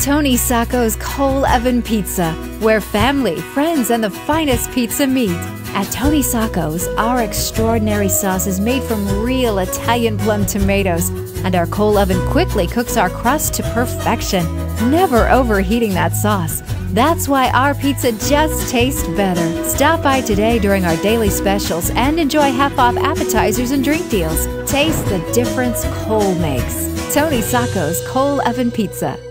Tony Sacco's Coal Oven Pizza, where family, friends, and the finest pizza meet. At Tony Sacco's, our extraordinary sauce is made from real Italian plum tomatoes, and our coal oven quickly cooks our crust to perfection, never overheating that sauce. That's why our pizza just tastes better. Stop by today during our daily specials and enjoy half-off appetizers and drink deals. Taste the difference coal makes. Tony Sacco's Coal Oven Pizza.